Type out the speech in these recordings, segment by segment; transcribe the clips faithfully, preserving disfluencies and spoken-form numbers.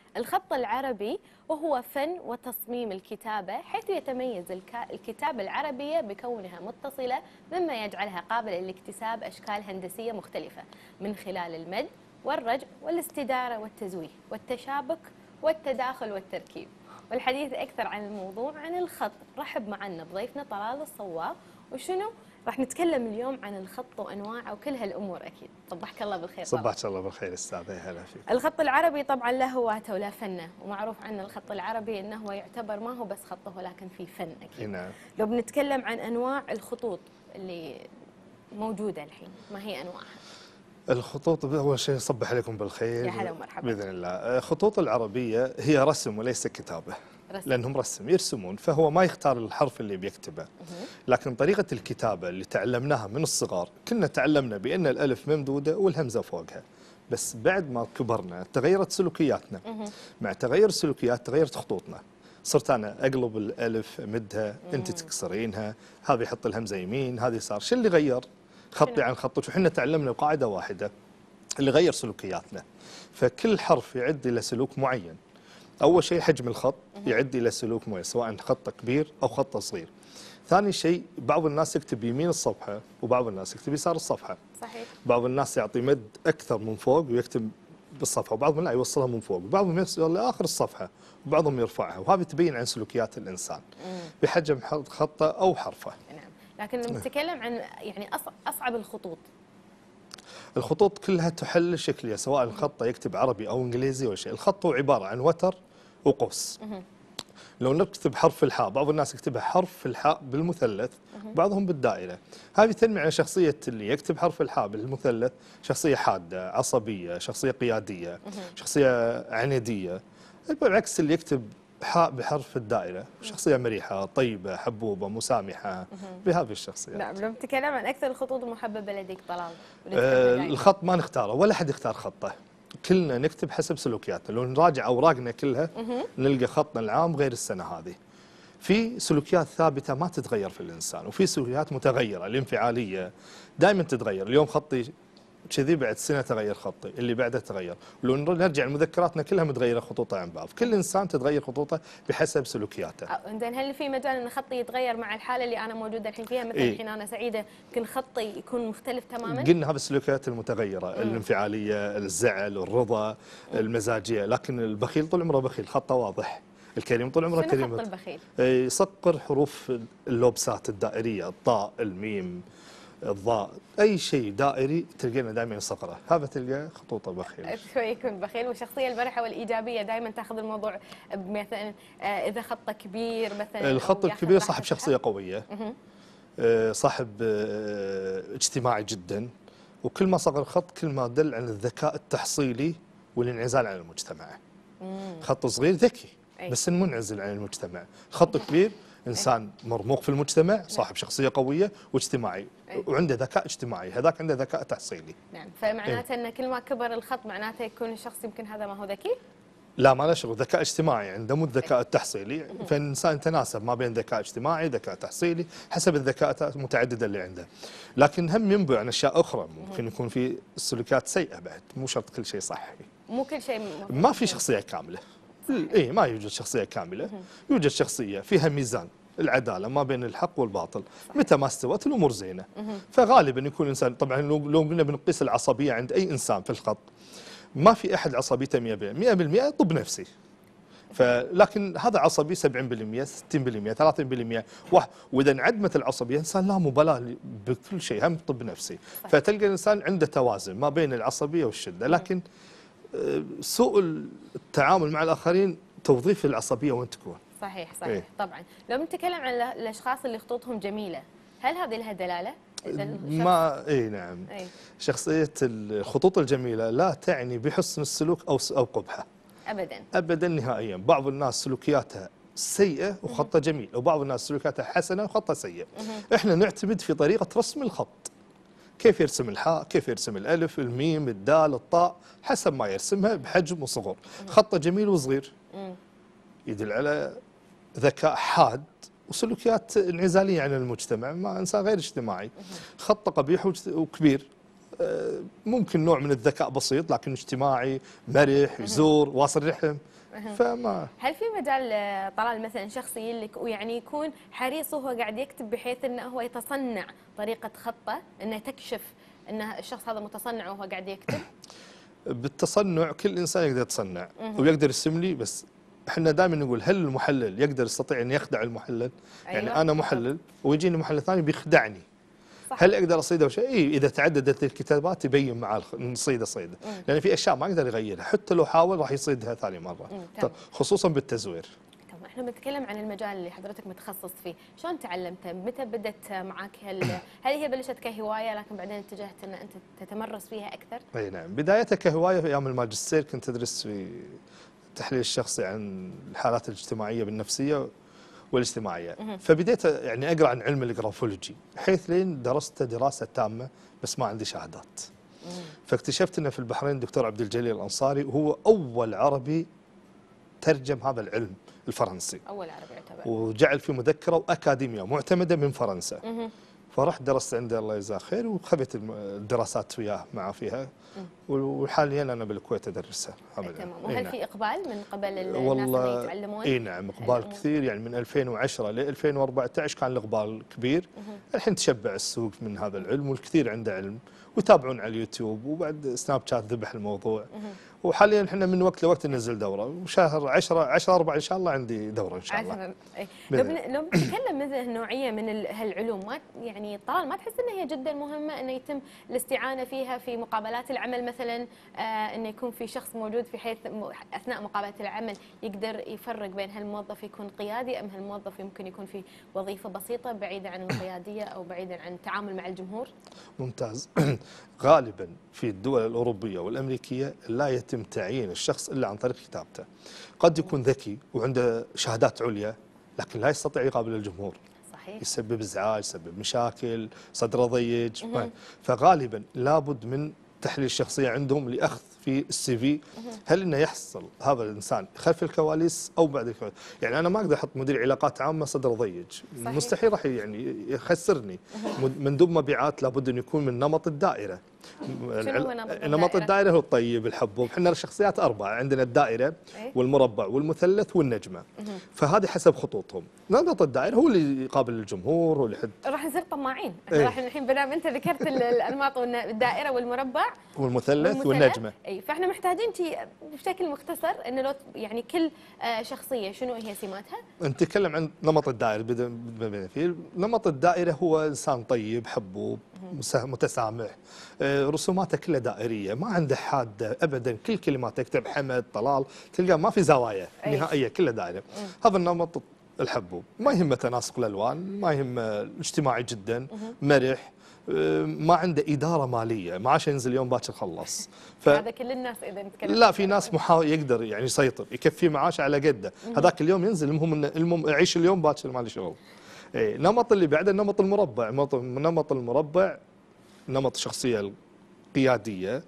الخط العربي وهو فن وتصميم الكتابة، حيث يتميز الكتابة العربية بكونها متصلة، مما يجعلها قابلة لاكتساب أشكال هندسية مختلفة من خلال المد والرجع والاستدارة والتزويه والتشابك والتداخل والتركيب. والحديث أكثر عن الموضوع عن الخط رحب معنا بضيفنا طلال الصواغ. وشنو راح نتكلم اليوم عن الخط وانواعه وكل هالامور اكيد. صبحك الله بالخير. صبحك الله بالخير استاذه، هلا فيك. الخط العربي طبعا له هواته وله فنه، ومعروف عن الخط العربي انه هو يعتبر ما هو بس خطه ولكن في فن اكيد. نعم. لو بنتكلم عن انواع الخطوط اللي موجوده الحين، ما هي انواعها؟ الخطوط اول شيء صبح عليكم بالخير. يا هلا ومرحبا. باذن الله. الخطوط العربيه هي رسم وليس كتابه. رسم. لانهم رسم يرسمون، فهو ما يختار الحرف اللي بيكتبه. لكن طريقه الكتابه اللي تعلمناها من الصغار، كنا تعلمنا بان الالف ممدوده والهمزه فوقها، بس بعد ما كبرنا تغيرت سلوكياتنا. مع تغير السلوكيات تغيرت خطوطنا. صرت انا اقلب الالف امدها، انت تكسرينها، هذا يحط الهمزه يمين، هذا يسار. شو اللي غير خطي عن خطك؟ وحنا تعلمنا قاعده واحده اللي غير سلوكياتنا. فكل حرف يعد الى سلوك معين. اول شيء حجم الخط يعد الى سلوك معين، سواء خط كبير او خط صغير. ثاني شيء بعض الناس يكتب يمين الصفحه وبعض الناس يكتب يسار الصفحه. صحيح. بعض الناس يعطي مد اكثر من فوق ويكتب بالصفحه، وبعضهم لا يوصلها من فوق، وبعضهم يوصل لاخر الصفحه، وبعضهم يرفعها، وهذه تبين عن سلوكيات الانسان بحجم خطه او حرفه. نعم، لكن نتكلم عن يعني اصعب الخطوط. الخطوط كلها تحل شكلها، سواء الخط يكتب عربي او انجليزي ولا شيء. الخط هو عباره عن وتر وقوس. لو نكتب حرف الحاء، بعض الناس يكتبها حرف الحاء بالمثلث، بعضهم بالدائره. هذه تنمي على شخصيه اللي يكتب حرف الحاء بالمثلث، شخصيه حاده، عصبيه، شخصيه قياديه، شخصيه عنيديه. بالعكس اللي يكتب حاء بحرف الدائره شخصيه مريحه، طيبه، حبوبه، مسامحه، بهذه الشخصيات. نعم. لو نتكلم عن اكثر الخطوط المحببه لديك طلال. آه الخط ما نختاره ولا حد يختار خطه، كلنا نكتب حسب سلوكياتنا. لو نراجع اوراقنا كلها نلقى خطنا العام غير السنه هذه. في سلوكيات ثابته ما تتغير في الانسان، وفي سلوكيات متغيره. الانفعاليه دائما تتغير. اليوم خطي كذي، بعد سنه تغير خطي، اللي بعده تغير. لو نرجع لمذكراتنا كلها متغيره خطوطها عن بعض. كل انسان تتغير خطوطه بحسب سلوكياته. زين، هل في مجال ان خطي يتغير مع الحاله اللي انا موجوده الحين فيها؟ مثلا إيه؟ الحين انا سعيده، يمكن خطي يكون مختلف تماما. قلنا هذه السلوكيات المتغيره، مم. الانفعاليه، الزعل، الرضا، مم. المزاجيه. لكن البخيل طول عمره بخيل، خطه واضح. الكريم طول عمره كريم. خط البخيل يصقر حروف اللوبسات الدائريه، الطاء، الميم، الضاء، اي شيء دائري تلقينا دائما يصقره، هذا تلقى خطوطه بخيل. شوي يكون بخيل. والشخصيه المرحه والايجابيه دائما تاخذ الموضوع مثلا اذا خطه كبير مثلا. الخط الكبير صاحب شخصيه قويه، صاحب اجتماعي جدا، وكل ما صغر الخط كل ما دل عن الذكاء التحصيلي والانعزال عن المجتمع. مم. خط صغير ذكي أي. بس منعزل عن المجتمع. خط كبير انسان مرموق في المجتمع، صاحب شخصيه قويه واجتماعي، أي. وعنده ذكاء اجتماعي، هذاك عنده ذكاء تحصيلي. نعم. فمعناته ان كل ما كبر الخط معناته يكون الشخص يمكن هذا ما هو ذكي؟ لا، ما له شغل، ذكاء اجتماعي عنده مو الذكاء التحصيلي. فالانسان يتناسب ما بين ذكاء اجتماعي، ذكاء تحصيلي، حسب الذكاءات المتعدده اللي عنده. لكن هم ينبع عن اشياء اخرى، ممكن يكون في سلوكيات سيئه بعد، مو شرط كل شيء صحي. مو كل شيء. ما في شخصيه كامله. اي ما يوجد شخصيه كامله، يوجد شخصيه فيها ميزان العداله ما بين الحق والباطل. صحيح. متى ما استوت الامور زينه. فغالبا يكون الانسان، طبعا لو قلنا بنقيس العصبيه عند اي انسان في الخط، ما في احد عصبيته مئة بالمئة، مئة بالمئة طب نفسي. فلكن هذا عصبي سبعين بالمئة، ستين بالمئة، ثلاثين بالمئة، واذا انعدمت العصبيه انسان لا مبالاه بكل شيء، هم طب نفسي. صحيح. فتلقى الانسان عنده توازن ما بين العصبيه والشده. لكن سوء التعامل مع الاخرين توظيف العصبيه وين تكون. صحيح صحيح. إيه؟ طبعا. لو نتكلم عن الاشخاص اللي خطوطهم جميله، هل هذه لها دلاله؟ ما اي نعم. أي. شخصيه الخطوط الجميله لا تعني بحسن السلوك او او قبحه. ابدا ابدا نهائيا. بعض الناس سلوكياتها سيئه وخطه جميل، وبعض الناس سلوكياتها حسنه وخطه سيء. احنا نعتمد في طريقه رسم الخط، كيف يرسم الحاء، كيف يرسم الالف، الميم، الدال، الطاء، حسب ما يرسمها بحجم وصغر. خطه جميل وصغير يدل على ذكاء حاد وسلوكيات انعزاليه عن المجتمع، ما انسان غير اجتماعي. خطه قبيح وكبير ممكن نوع من الذكاء بسيط لكن اجتماعي، مرح، يزور، واصل رحم. فما هل في مجال آه، طلال مثلا شخصي اللي يعني يكون حريص وهو قاعد يكتب بحيث انه هو يتصنع طريقه خطه، انه تكشف ان الشخص هذا متصنع وهو قاعد يكتب؟ بالتصنع كل انسان يقدر يتصنع ويقدر يرسم لي، بس احنا دائما نقول هل المحلل يقدر يستطيع ان يخدع المحلل؟ أيوة. يعني انا محلل ويجيني محلل ثاني بيخدعني. صح. هل اقدر اصيده شيء؟ اي اذا تعددت الكتابات يبين معاه نصيده صيده، لان في اشياء ما يقدر يغيرها، حتى لو حاول راح يصيدها ثاني مره، مم. خصوصا بالتزوير. تمام، احنا بنتكلم عن المجال اللي حضرتك متخصص فيه، شلون تعلمته؟ متى بدت معك؟ هل هل هي بلشت كهوايه لكن بعدين اتجهت ان انت تتمرس فيها اكثر؟ اي نعم، بدايتها كهوايه في ايام الماجستير، كنت ادرس في التحليل الشخصي عن الحالات الاجتماعيه بالنفسيه والاجتماعيه، فبديت يعني اقرا عن علم الجرافولوجي، حيث لين درسته دراسه تامه بس ما عندي شهادات. فاكتشفت انه في البحرين الدكتور عبد الجليل الانصاري وهو اول عربي ترجم هذا العلم الفرنسي، اول عربي يعتبر، وجعل في مذكره واكاديميه معتمده من فرنسا. فرحت درست عنده الله يجزاه خير، وخذت الدراسات وياه معه فيها، وحاليا انا بالكويت ادرسها. تمام. وهل في اقبال من قبل الناس والله اللي يتعلمون؟ اي نعم، اقبال كثير، يعني من ألفين وعشرة ل ألفين وأربعة عشر كان الاقبال كبير. الحين تشبع السوق من هذا العلم، والكثير عنده علم ويتابعون على اليوتيوب، وبعد سناب شات ذبح الموضوع. وحاليا احنا من وقت لوقت ننزل دوره، وشهر عشرة عشرة أربعة ان شاء الله عندي دوره ان شاء الله. لو بن... لو بنتكلم مثل النوعيه من ال... هالعلوم، ما يعني طلال ما تحس ان هي جدا مهمه انه يتم الاستعانه فيها في مقابلات العمل مثلا، آه انه يكون في شخص موجود في حيث اثناء مقابله العمل يقدر يفرق بين هالموظف يكون قيادي ام هالموظف يمكن يكون في وظيفه بسيطه بعيده عن القياديه او بعيدا عن التعامل مع الجمهور؟ ممتاز. غالبا في الدول الاوروبيه والامريكيه لا يتم تعيين الشخص الا عن طريق كتابته. قد يكون ذكي وعنده شهادات عليا لكن لا يستطيع يقابل الجمهور. صحيح. يسبب ازعاج، يسبب مشاكل، صدره ضيق. فغالبا لابد من تحليل الشخصيه عندهم لاخذ في السي في هل انه يحصل هذا الانسان خلف الكواليس او بعد الكواليس. يعني انا ما اقدر احط مدير علاقات عامه صدره ضيق، مستحيل راح يعني يخسرني. مندوب مبيعات لابد انه يكون من نمط الدائره. شنو هو نمط الدائره؟ نمط الدائره هو الطيب الحبوب. احنا الشخصيات اربعه، عندنا الدائره والمربع والمثلث والنجمه، فهذه حسب خطوطهم. نمط الدائره هو اللي يقابل الجمهور، هو اللي يحد. راح نصير طماعين. راح الحين بدام انت ذكرت الانماط والدائره والمربع والمثلث والنجمه، اي فاحنا محتاجين بشكل مختصر انه لو يعني كل شخصيه شنو هي سماتها؟ نتكلم عن نمط الدائره. بدنا فيه نمط الدائره هو انسان طيب حبوب متسامح، رسوماته كلها دائريه، ما عنده حاده ابدا، كل كلماته يكتب حمد طلال تلقاه ما في زوايا نهائيه، كلها دائره. هذا النمط الحبوب، ما يهمه تناسق الالوان، ما يهمه اجتماعي جدا، مرح، ما عنده اداره ماليه، معاش ينزل يوم باكر خلص. ف... هذا كل الناس اذا نتكلم. لا، في ناس محاول يقدر يعني يسيطر، يكفي معاشه على قده، هذاك اليوم ينزل، المهم المهم يعيش اليوم باكر ما له شغل. اي نمط اللي بعده نمط المربع. نمط المربع نمط شخصيه قياديه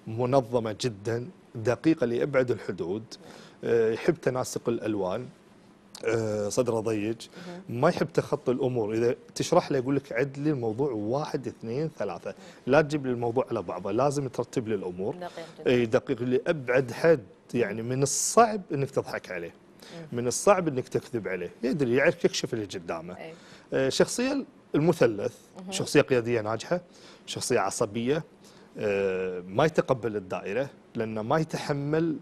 منظمه جدا، دقيقه لابعد الحدود، يحب تناسق الالوان، صدره ضيق، ما يحب تخطي الامور. اذا تشرح له يقول لك عد لي الموضوع واحد اثنين ثلاثه، لا تجيب لي الموضوع على بعضه، لازم ترتب لي الامور. اي دقيق لابعد حد، يعني من الصعب انك تضحك عليه، من الصعب انك تكذب عليه، يدري يعرف يكشف اللي قدامه. آه شخصيه المثلث شخصيه قياديه ناجحه، شخصيه عصبيه، آه ما يتقبل الدائره لانه ما يتحمل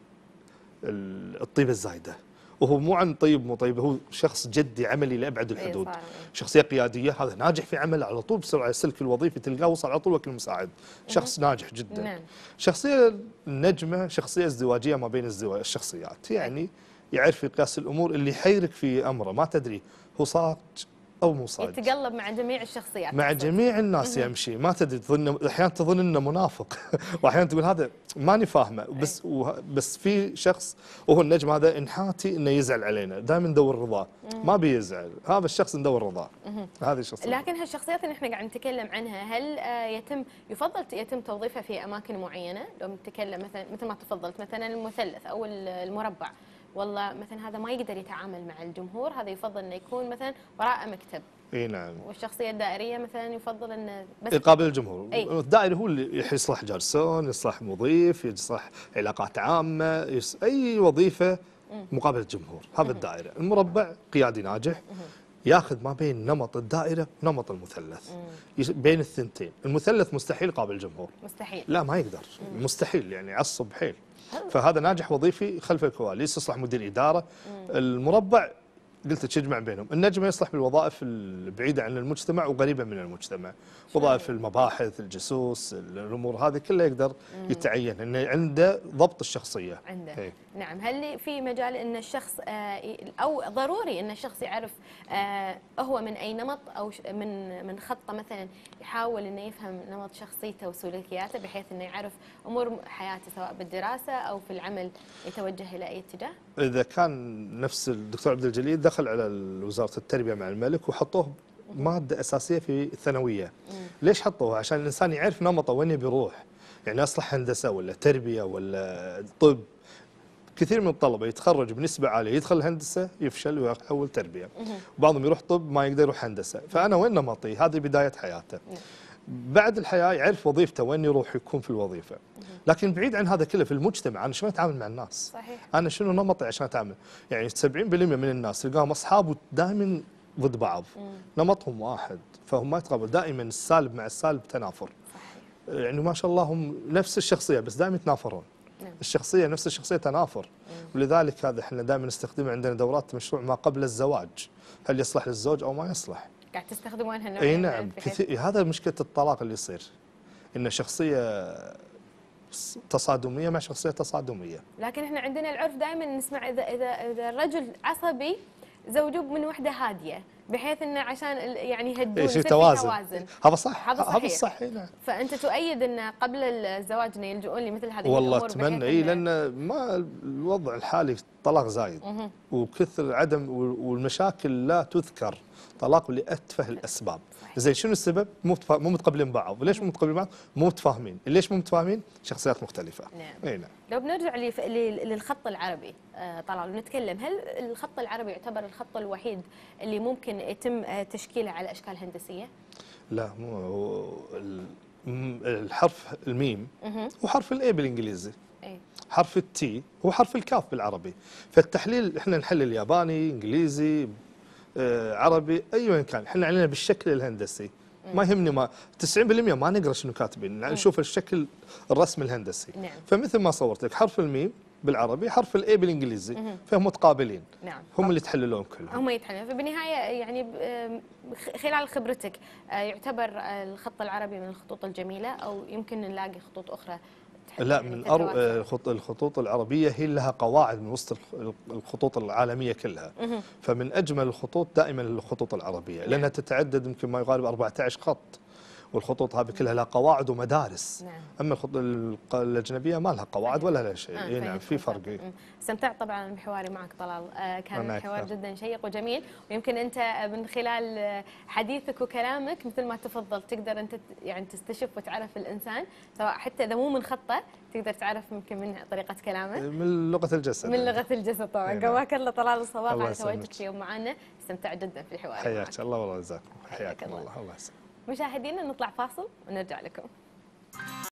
الطيبه الزايده، وهو مو عن طيب مو طيب، هو شخص جدي عملي لابعد الحدود. شخصيه قياديه، هذا ناجح في عمله على طول بسرعه، السلك الوظيفي تلقاه وصل على طول وكيل مساعد، شخص ناجح جدا. نعم. شخصيه النجمه شخصيه ازدواجيه ما بين الشخصيات، يعني يعرف يقياس الامور، اللي يحيرك في امره ما تدري هو صادق او مو صادق، يتقلب مع جميع الشخصيات، مع جميع الناس يمشي، ما تدري، تظن احيانا تظن انه منافق واحيانا تقول هذا ماني فاهمه، بس بس في شخص وهو النجم هذا انحاتي انه يزعل علينا، دائما ندور رضاه، ما بيزعل، هذا الشخص ندور رضاه. هذه الشخصيات. لكن هالشخصيات اللي احنا قاعد نتكلم عنها، هل يتم يفضل يتم توظيفها في اماكن معينه؟ لو نتكلم مثلا مثل ما تفضلت مثلا المثلث او المربع، والله مثلا هذا ما يقدر يتعامل مع الجمهور، هذا يفضل انه يكون مثلا وراء مكتب. اي نعم. والشخصيه الدائريه مثلا يفضل انه بس يقابل الجمهور. أي. الدائري هو اللي يصلح جرسون، يصلح مضيف، يصلح علاقات عامه، يص... اي وظيفه مقابل الجمهور، هذا الدائره. المربع قيادي ناجح ياخذ ما بين نمط الدائره ونمط المثلث، بين الثنتين. المثلث مستحيل يقابل الجمهور، مستحيل، لا ما يقدر، مستحيل يعني يعصب حيل. فهذا ناجح وظيفي خلف الكواليس، يصلح مدير اداره. المربع قلت لك يجمع بينهم. النجم يصلح بالوظائف البعيده عن المجتمع وقريبه من المجتمع، وظائف المباحث، الجاسوس، الامور هذه كلها يقدر يتعين انه عنده ضبط الشخصيه. عنده. هي. نعم. هل في مجال ان الشخص آه او ضروري ان الشخص يعرف آه هو من اي نمط او من من خطه مثلا، يحاول انه يفهم نمط شخصيته وسلوكياته بحيث انه يعرف امور حياته سواء بالدراسه او في العمل يتوجه الى اي اتجاه؟ اذا كان نفس الدكتور عبد الجليل دخل على وزاره التربيه مع الملك وحطوه ماده اساسيه في الثانويه. ليش حطوها؟ عشان الانسان يعرف نمطه وين يبي يروح، يعني اصلح هندسه ولا تربيه ولا طب. كثير من الطلبه يتخرج بنسبه عاليه، يدخل هندسه يفشل ويحول تربيه، وبعضهم يروح طب ما يقدر يروح هندسه. فانا وين نمطي؟ هذه بدايه حياته. بعد الحياه يعرف وظيفته وين يروح يكون في الوظيفه. لكن بعيد عن هذا كله في المجتمع، انا شلون اتعامل مع الناس؟ صحيح. انا شنو نمطي عشان اتعامل؟ يعني سبعين بالمئة من الناس تلقاهم اصحاب ودائما ضد بعض، نمطهم واحد، فهم ما يتقابلون، دائما السالب مع السالب تنافر. صحيح. يعني ما شاء الله هم نفس الشخصيه بس دائما يتنافرون. نعم. الشخصيه نفس الشخصيه تنافر. مم. ولذلك هذا احنا دائما نستخدمه عندنا دورات مشروع ما قبل الزواج، هل يصلح للزوج او ما يصلح؟ قاعد تستخدمونها هالنوع؟ اي نعم كثير. هذا مشكله الطلاق اللي يصير، ان شخصيه تصادميه مع شخصيه تصادميه. لكن احنا عندنا العرف دائما نسمع اذا اذا اذا الرجل عصبي زوجوه من وحده هاديه، بحيث انه عشان يعني يهدون يصير في توازن. هذا صح، هذا صحيح. هذا صح. نعم. فانت تؤيد ان قبل الزواج انه يلجؤون لمثل هذه والله الامور؟ والله اتمنى اي، لان ما الوضع الحالي طلاق زايد وكثر عدم، والمشاكل لا تذكر طلاق لاتفه الاسباب. زين شنو السبب؟ مو مو متقبلين بعض. ليش مو متقبلين بعض؟ مو متفاهمين. ليش مو متفاهمين؟ شخصيات مختلفه. نعم. اي نعم. لو بنرجع للخط العربي طلال ونتكلم، هل الخط العربي يعتبر الخط الوحيد اللي ممكن يتم تشكيله على اشكال هندسيه؟ لا، مو الحرف الميم هو حرف الاي بالانجليزي. اي. حرف التي هو حرف الكاف بالعربي. فالتحليل احنا نحلل ياباني، انجليزي، عربي، ايا كان، احنا علينا بالشكل الهندسي. ما يهمني، ما تسعين بالمئة ما نقرا شنو كاتبين، نشوف الشكل الرسم الهندسي. نعم. فمثل ما صورت لك حرف الميم بالعربي، حرف الاي بالانجليزي، فهم متقابلين. نعم. هم اللي يتحللون كلهم. هم يتحللون. فبالنهايه يعني خلال خبرتك يعتبر الخط العربي من الخطوط الجميله، او يمكن نلاقي خطوط اخرى؟ لا، من أرو... الخطوط العربية هي لها قواعد من وسط الخطوط العالمية كلها. فمن أجمل الخطوط دائما الخطوط العربية، لأنها تتعدد يمكن ما يقارب أربعة عشر خط، والخطوط هذه كلها لها قواعد ومدارس. نعم. اما الخطوط الأجنبية ما لها قواعد ولا لها شيء. آه نعم، في فرق. استمتعت طبعا بحواري معك طلال، آه كان حوار جدا شيق وجميل، ويمكن انت من خلال حديثك وكلامك مثل ما تفضل تقدر انت يعني تستشف وتعرف الانسان، سواء حتى اذا مو من خطه تقدر تعرف يمكن من طريقه كلامه، من لغه الجسد. من لغه الجسد طبعا. قواك الله طلال الصباح على تواجدك اليوم معنا، استمتعت جدا في الحوار. حياك الله والله، جزاكم حياك الله. الله يسلمك. مشاهدينا نطلع فاصل ونرجع لكم.